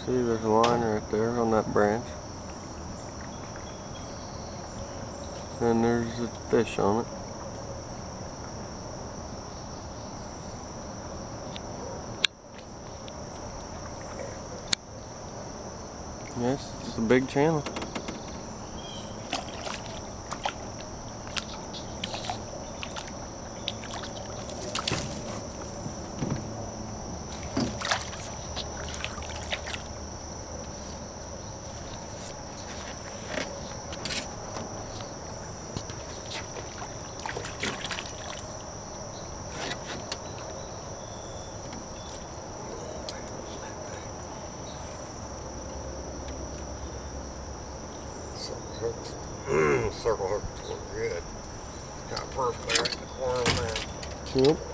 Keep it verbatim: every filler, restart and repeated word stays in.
See, there's a line right there on that branch. And there's a fish on it. Yes, it's just a big channel. Circle hook is good. Got perfect there in the corner of the mouth. Yep.